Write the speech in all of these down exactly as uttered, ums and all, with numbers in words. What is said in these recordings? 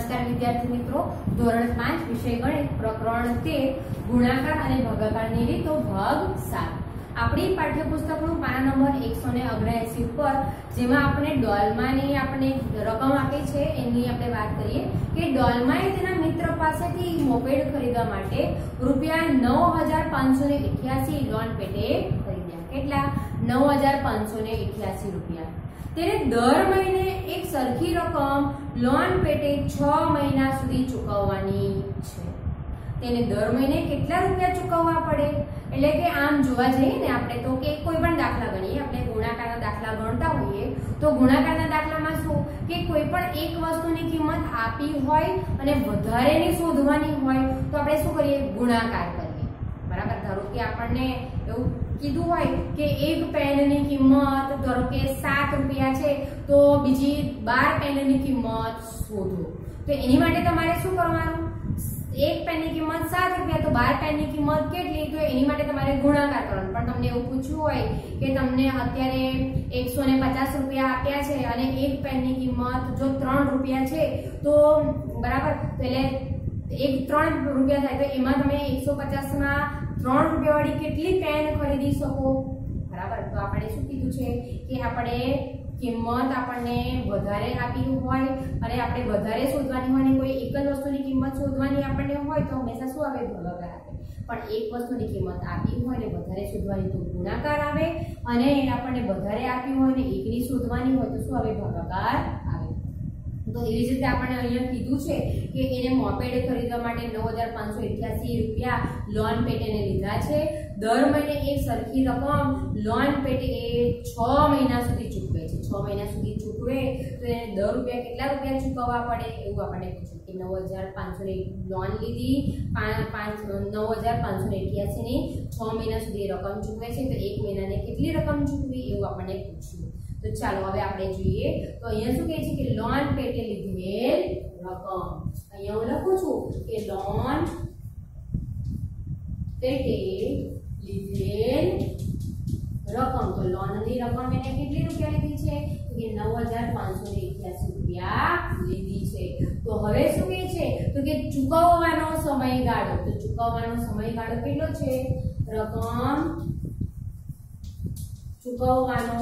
નમસ્કાર વિદ્યાર્થી મિત્રો, ધોરણ પાંચ વિષય ગણિત પ્રકરણ તેર ગુણાકાર અને ભાગાકારની રીતો ભાગ સાત. આપણી પાઠ્યપુસ્તકનું પાના નંબર એકસો ને ઓગણએંસી ઉપર જેમાં આપણે ડોલમાની આપણે રકમ આપી છે એની આપણે વાત કરીએ કે ડોલમાએ તેના મિત્ર પાસેથી મોપેડ ખરીદવા માટે રૂપિયા નવ હજાર પાંચસો ને અઠ્યાસી લોન પેટે ખરીદ્યા. કેટલા? નવ હજાર પાંચસો ને અઠ્યાસી રૂપિયા. તેને દર મહિને એક સરખી રકમ લોન પેટે છ મહિના સુધી ચૂકવવાની છે. તેને દર મહિને કેટલા રૂપિયા ચૂકવવા પડે? એટલે કે આમ જોવા જઈએ ને આપણે તો કે કોઈ પણ દાખલા ગણીએ, આપણે ગુણાકારના દાખલા ગણતા હોઈએ તો ગુણાકારના દાખલામાં શું કે કોઈ પણ એક વસ્તુની કિંમત આપી હોય અને વધારેની શોધવાની હોય તો આપણે શું કરીએ? ગુણાકાર કરીએ. બરાબર. ધારો કે આપણને એવું કીધું હોય કે એક પેનની કિંમત ધારો કે સાત રૂપિયા છે તો બીજી બાર પેનની કિંમત શોધો. તો એની માટે તમારે શું કરવાનું? એક પેનની કિંમત સાત રૂપિયા તો બાર પેનની કિંમત કેટલી? તો એની માટે તમારે ગુણાકાર કરવાનો. પણ તમને એવું પૂછ્યું હોય કે તમને અત્યારે એકસો ને પચાસ રૂપિયા આપ્યા છે અને એક પેનની કિંમત જો ત્રણ રૂપિયા છે તો બરાબર, એટલે એક ત્રણ રૂપિયા થાય તો એમાં તમે એકસો પચાસ માં ત્રણ રૂપિયા વાળી કેટલી પેન ખરીદી શકો? બરાબર. તો આપણે શું કીધું છે કે આપણે કિંમત આપણને વધારે આપી હોય અને આપણે વધારે શોધવાની હોય ને કોઈ એક જ વસ્તુની કિંમત શોધવાની આપણને હોય તો હંમેશા શું આવે? ભાગાકાર આવે. પણ એક વસ્તુની કિંમત આપી હોય ને વધારે શોધવાની તો ગુણાકાર આવે, અને આપણને વધારે આપી હોય ને એકની શોધવાની હોય તો શું આવે? ભાગાકાર આવે. તો એવી જ રીતે આપણને અહીંયા કીધું છે કે એને મોપેડ ખરીદવા માટે નવ હજાર પાંચસો અઠ્યાસી રૂપિયા લોન પેટેને લીધા છે. દર મહિને એક સરખી રકમ લોન પેટે એ છ મહિના સુધી ચૂકવે છે. છ મહિના સુધી ચૂકવે તો એને દર રૂપિયા કેટલા રૂપિયા ચૂકવવા પડે એવું આપણને પૂછ્યું કે નવ હજાર પાંચસો ની લોન લીધી, પાંચ નવ હજાર પાંચસો ને અઠ્યાસી ની છ મહિના સુધી રકમ ચૂકવે છે તો એક મહિનાને કેટલી રકમ ચૂકવી એવું આપણને પૂછ્યું. તો ચાલો હવે આપણે જોઈએ. તો અહીંયા શું કહે છે કે લોન પેટે લીધેલ રકમ. અહીંયા હું લખું છું કે લોન પેટે લીધેલ રકમ. તો લોન ની રકમ એને કેટલી રૂપિયા લીધી છે? કે નવ હજાર પાંચસો ને અઠ્યાસી રૂપિયા લીધી છે. તો હવે શું કહે છે? તો કે ચૂકવવાનો સમયગાળો. તો ચૂકવવાનો સમયગાળો કેટલો છે? રકમ ચૂકવવાનો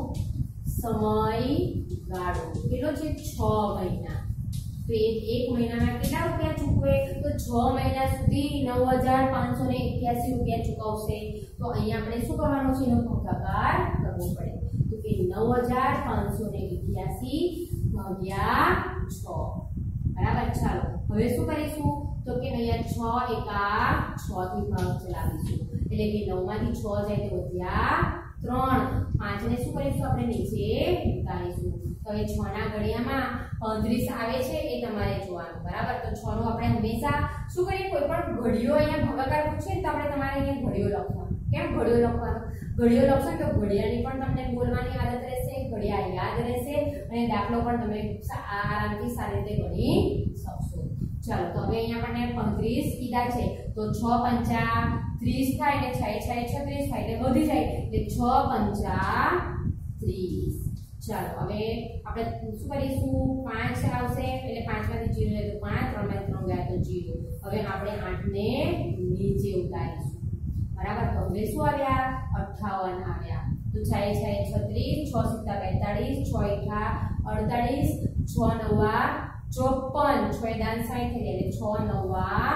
સમયગાળો કેટલો છે? છ મહિના. તો એક મહિનામાં કેટલા રૂપિયા ચૂકવે? તો છ મહિના સુધી નવ હજાર પાંચસો ને અઠ્યાસી રૂપિયા ચૂકવશે. તો અહીંયા આપણે શું કરવાનું છે? એનો ભાગાકાર કરવો પડે. તો કે નવ હજાર પાંચસો ને અઠ્યાસી ભાગ્યા છ. બરાબર. ચાલો હવે શું કરીશું? તો કે અહીંયા છ એકા છ થી ભાગ ચલાવીશું એટલે કે નવ માંથી છ જાય તો વધ્યા ત્રણ. પાંચ ને શું કરીશું? આપણે નીચે ઉતારીશું. તો હવે છ ના ઘડિયામાં પાંત્રીસ આવે છે એ તમારે જોવાનું. બરાબર. તો છ નો આપણે હંમેશા શું કરીએ? કોઈ પણ ઘડિયો અહીંયા ભાગાકાર પૂછે તો આપણે તમારે અહીંયા ઘડિયો લખવાનો. કેમ ઘડિયો લખવાનો? ઘડિયો લખશો તો ઘડિયાની પણ તમને બોલવાની આદત રહેશે, ઘડિયા યાદ રહેશે અને દાખલો પણ તમે આરામથી સારી રીતે ગણી શકશો. ચાલો તો હવે અહીંયા આપણને પાંત્રીસ કીધા છે તો છ પંચા ત્રીસ થાય ને છ છ છત્રીસ થાય એટલે વધી જાય એટલે છ પંચા ત્રીસ. ચાલો હવે આપણે શું કરીશું? પાંચ આવશે એટલે પાંચ માંથી જીરો જાય તો પાંચ, ત્રણ માંથી ત્રણ ગયા તો જીરો. હવે આપણે આઠ ને નીચે ઉતારીશું. બરાબર. તો હવે શું આવ્યા? અઠ્ઠાવન આવ્યા. તો છ છ છત્રીસ, છ સિત્તા બેતાળીસ, છ એઠા અડતાળીસ, છ નવા ચોપન, છ દાન સાઠ થઈ જાય એટલે છ નવા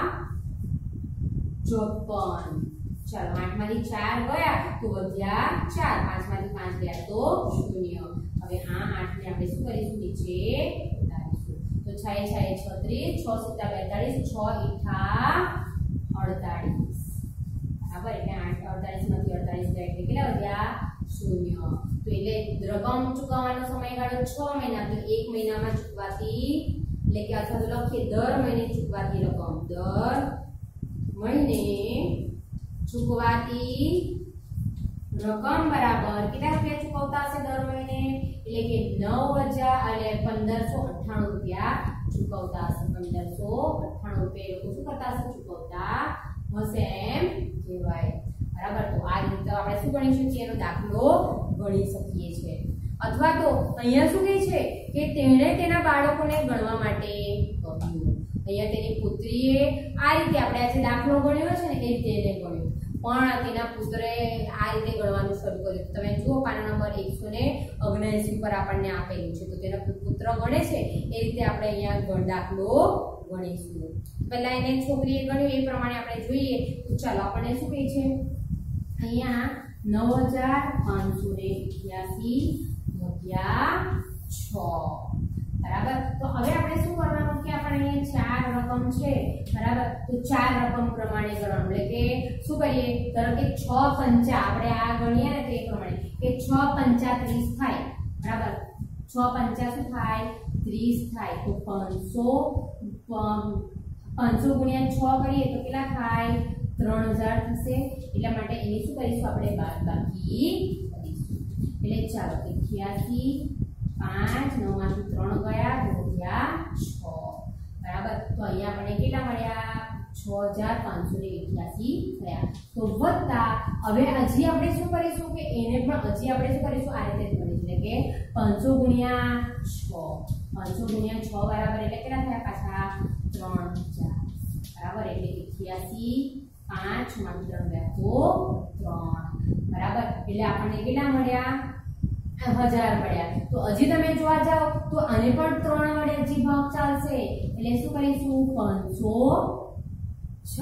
ચોપન. ચાલો આઠ માંથી ચાર ગયા તો વધ્યા ચાર, પાંચ માંથી પાંચ ગયા તો શૂન્ય. હવે આ આઠ ને આપણે શું કરીશું? નીચે ઉતારીશું. તો છ છ છત્રીસ, છ સિત્તા બેતાળીસ, છ એઠા અડતાળીસ. બરાબર. એટલે આઠ અડતાળીસ માંથી અડતાળીસ ગયા એટલે કેટલા વધ્યા? શૂન્ય. તો એટલે રકમ ચૂકવવાનો સમયગાળો છ મહિના. તો એક મહિનામાં ચૂકવાતી એટલે કે અથવા તો લખીએ દર મહિને ચૂકવાતી રકમ. દર મહિને ચૂકવાતી રકમ બરાબર કેટલા રૂપિયા ચૂકવતા હશે દર મહિને? એટલે કે નવ હજાર એટલે પંદરસો અઠ્ઠાણું રૂપિયા ચૂકવતા હશે. પંદરસો અઠ્ઠાણું રૂપિયા લોકો શું કરતા હશે? ચૂકવતા હશે એમ કહેવાય. બરાબર. તો આ રીતે આપણે શું ગણી શકીએ? એનો દાખલો ગણી શકીએ છીએ. અથવા તો અહીંયા શું કહે છે કે તેણે તેના બાળકોને ગણવા માટે કહ્યું. અહીંયા તેની પુત્રીએ આ રીતે આપણે આજે દાખલો ગણ્યો છે ને એ રીતે એને ગણ્યો, પણ તેના પુત્રે આ રીતે ગણવાનું શરૂ કર્યું. તમે જુઓ પાના નંબર એકસો ને ઓગણએંસી પર આપણને આપેલું છે, તો તેના પુત્ર ગણે છે એ રીતે આપણે અહીંયા દાખલો ગણીશું. પહેલા એને છોકરીએ ગણ્યું એ પ્રમાણે આપણે જોઈએ. તો ચાલો આપણને શું કહે છે અહીંયા નવ હજાર પાંચસો ને અઠ્યાસી ભાગ્યા છ, બરાબર. તો હવે આપણે શું કરવાનું કે આપણે અહીંયા ચાર રકમ છે, બરાબર, તો ચાર રકમ પ્રમાણે ગણવાનું. એટલે કે શું કરીએ, ધારો કે છ પંચા આપણે આ ગણીએ ને તે પ્રમાણે કે છ પંચા ત્રીસ થાય, બરાબર. છ પંચા શું થાય, ત્રીસ થાય. તો પાંચસો પાંચસો ગુણ્યા છ કરીએ તો કેટલા થાય, ત્રણ હજાર થશે. એટલા માટે એની શું કરીશું આપણે બાદબાકી કરીશું. એટલે ચાલો અઠ્યાસી પાંચ નવ માંથી ત્રણ ગયા ભાગ્યા છ, બરાબર. તો અહીંયા આપણે કેટલા મળ્યા, છ હજાર પાંચસો ને અઠ્યાસી થયા. તો વત્તા હવે હજી આપણે શું કરીશું કે એને પણ હજી આપણે શું કરીશું આ રીતે જ ગણીશું. એટલે કે પાંચસો ગુણ્યા છ, પાંચસો ગુણ્યા છ બરાબર એટલે કેટલા થયા પાછા ત્રણ હજાર, બરાબર. એટલે અઠ્યાસી પાંચ માંથી ત્રણ ગયા તો ત્રણ, બરાબર. એટલે આપણને કેટલા મળ્યા, હજાર મળ્યા. તો હજી તમે જોવા જાઓ તો આને પણ ત્રણ વડે હજી ભાગ ચાલશે. એટલે શું કરીશું, પાંચસો છ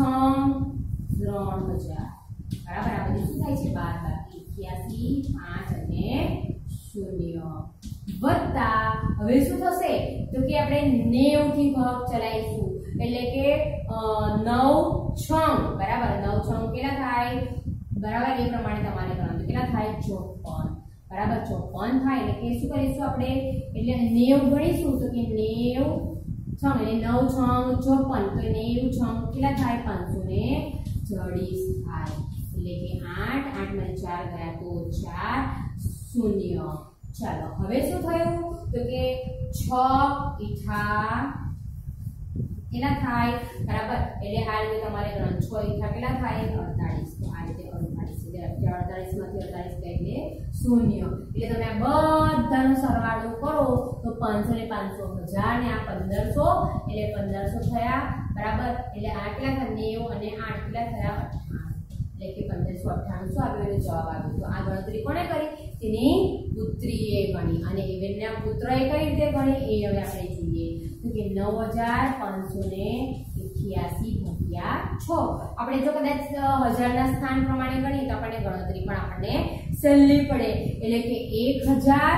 ત્રણ હજાર, બરાબર. આ બધી શું થાય છે બાર બાકી અઠ્યાસી પાંચ અને શૂન્ય વત્તા હવે શું થશે તો કે આપણે નેવું થી ભાગ ચલાવીશું. એટલે કે નવ છ, બરાબર. નવ છ કેટલા થાય, બરાબર. એ પ્રમાણે તમારે ગણવાનું કેટલા થાય, ચોપન, બરાબર. ચોપન થાય. એટલે કે શું કરીશું આપણે, એટલે નેવું ગણીશું તો કે નેવું છ એટલે નવ છ ચોપન, તો નેવું છ કેટલા થાય, પાંચસો ને ચાળીસ થાય. એટલે કે આઠ આઠ માં ચાર ગયા તો ચાર શૂન્ય. ચાલો હવે શું થયું તો કે છ ઈઠા કેટલા થાય, બરાબર. એટલે આ રીતે તમારે ગણવાનું. છ ઈઠા કેટલા થાય, અડતાલીસ. તો આ રીતે અડતાલીસ એટલે અડતાલીસ માંથી અડતાલીસ ગયા એટલે શૂન્ય. એટલે તમે આ બધાનો સરવાળો કરો તો પાંચસો ને પાંચસો હજાર ને આ પંદરસો એટલે પંદરસો થયા, બરાબર. એટલે આ કેટલા થયા, નેવું અને આઠ કેટલા થયા, અઠ્ઠાણું. એટલે કે પંદરસો અઠ્ઠાણું શું આવ્યું, એનો જવાબ આવ્યો. તો આ ગણતરી કોણે કરી, તેની પુત્રીએ ગણી. અને એના પુત્રએ કઈ રીતે ગણી એ હવે આપણે જોઈએ. તો કે નવ હજાર પાંચસો ને અઠ્યાસી ભાગ્યા છ. આપણે જો કદાચ હજાર ના સ્થાન પ્રમાણે ગણીએ તો આપણને ગણતરી પણ આપણને સહેલી પડે. એટલે કે એક હજાર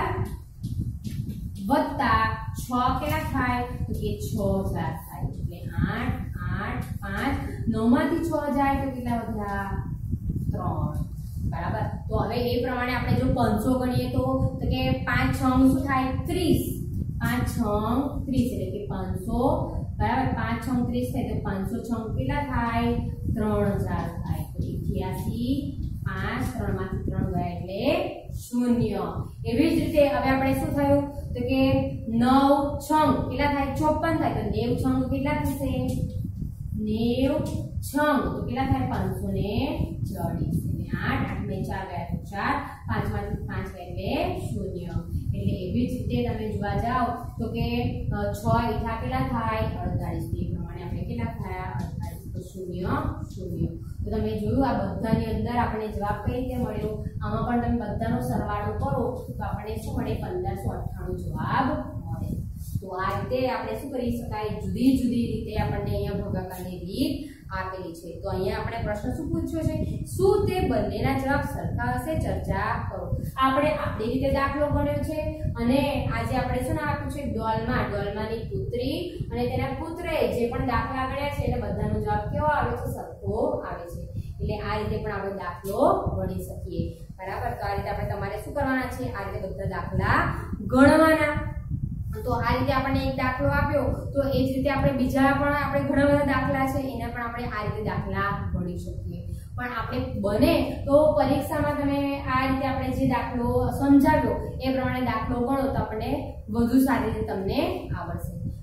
વત્તા છ કેટલા થાય તો કે છ હજાર થાય. એટલે આઠ આઠ પાંચ નવ માંથી છ જાય તો કેટલા વધ્યા, ત્રણ, બરાબર. તો હવે એ પ્રમાણે આપણે જો પાંચસો ગણીએ તો કે પાંચ છ શું થાય, ત્રીસ. પાંચ છ ત્રીસ એટલે કે પાંચસો, બરાબર. પાંચ છ ત્રીસ થાય તો પાંચસો છ કેટલા થાય, ત્રણ હજાર થાય. તો અઠ્યાસી પાંચ ત્રણ માંથી ત્રણ ગયા એટલે શૂન્ય. એવી જ રીતે હવે આપણે શું થયું તો કે નવ છ કેટલા થાય, ચોપન થાય. તો નેવ છ કેટલા થશે, નેવ છ તો કેટલા થાય, પાંચસો ને ચાળીસ. એટલે આઠ આઠ ને ચાર ગયા તો ચાર, પાંચ માંથી પાંચ ગયા એટલે શૂન્ય. એટલે એવી જ રીતે તમે જોવા જાઓ તો કે છ ઈઠા કેટલા થાય, અડતાલીસ. એ પ્રમાણે આપણે કેટલા થયા, અડતાલીસ. તો શૂન્ય શૂન્ય. તો તમે જોયું આ બધાની અંદર આપણે જવાબ કઈ રીતે મળ્યો. આમાં પણ તમે બધાનો સરવાળો કરો તો આપણને શું મળે, પંદરસો અઠ્ઠાણું જવાબ મળે. તો આ રીતે આપણે શું કરી શકાય, જુદી જુદી રીતે આપણને અહીંયા ભાગાકારની રીત આપેલી છે. તો અહીંયા આપણે પ્રશ્ન શું પૂછ્યો છે, શું તે બંનેના જવાબ સરખા હશે, ચર્ચા કરો. આપણે આપણી રીતે દાખલો ગણ્યો છે અને આજે આપણે શું નામ આપ્યું છે, ડોલમા. ડોલમાની પુત્રી અને તેના પુત્રએ જે પણ દાખલા ગણ્યા છે એટલે બધાનો જવાબ કેવો આવે છે, સરખો આવે છે. એટલે આ રીતે પણ આપણે દાખલો ગણી શકીએ, બરાબર. તો આ રીતે આપણે તમારે શું કરવાના છે, આ રીતે બધા દાખલા ગણવાના. તો આ રીતે આપણને એક દાખલો આપ્યો તો એ જ રીતે આપણે બીજા પણ આપણે ઘણા બધા દાખલા છે એના પણ આપણે આ રીતે દાખલા ગણી શકીએ. પણ આપણે બને તો પરીક્ષામાં તમે આ રીતે આપણે જે દાખલો સમજાવ્યો એ પ્રમાણે દાખલો ગણો તો આપણને વધુ સારી રીતે તમને આવડશે.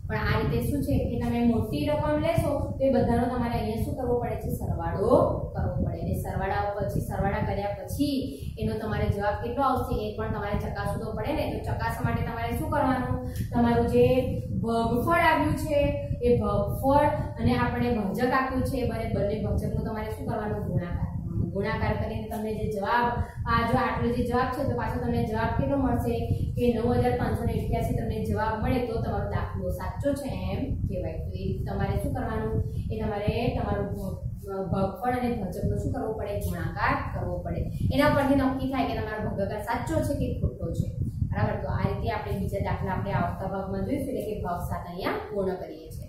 પણ આ રીતે શું છે કે તમે મોટી રકમ લેશો તો એ બધાનો તમારે અહીંયા શું કરવો પડે છે, સરવાળો કરવો પડે. અને સરવાળા પછી સરવાળા કર્યા પછી એનો તમારે જવાબ કેટલો આવશે એ પણ તમારે ચકાસવું તો પડે ને. તો ચકાસવા માટે તમારે શું કરવાનું, તમારું જે ભાગફળ આવ્યું છે એ ભાગફળ અને આપણે ભાજક આપ્યું છે બંને બંને ભાજકનું તમારે શું કરવાનું, ગુણાકાર. ગુણાકાર કરીને તમને જે જવાબ આ જો આટલો જે જવાબ છે તો પાછો તમને જવાબ કેટલો મળશે કે નવ હજાર પાંચસો ને અઠ્યાસી તમને જવાબ મળે તો તમારો દાખલો સાચો છે એમ કહેવાય. તો એ તમારે શું કરવાનું, એ તમારે તમારું ભાગફળ અને ભાજકનો શું કરવો પડે, ગુણાકાર કરવો પડે. એના પરથી નક્કી થાય કે તમારો ભાગાકાર સાચો છે કે ખોટો છે. બરાબર. તો આ રીતે આપણે બીજા દાખલા આપણે આવતા ભાગમાં જોઈશું એટલે કે ભાગ સાત અહીંયા પૂર્ણ કરીએ છીએ.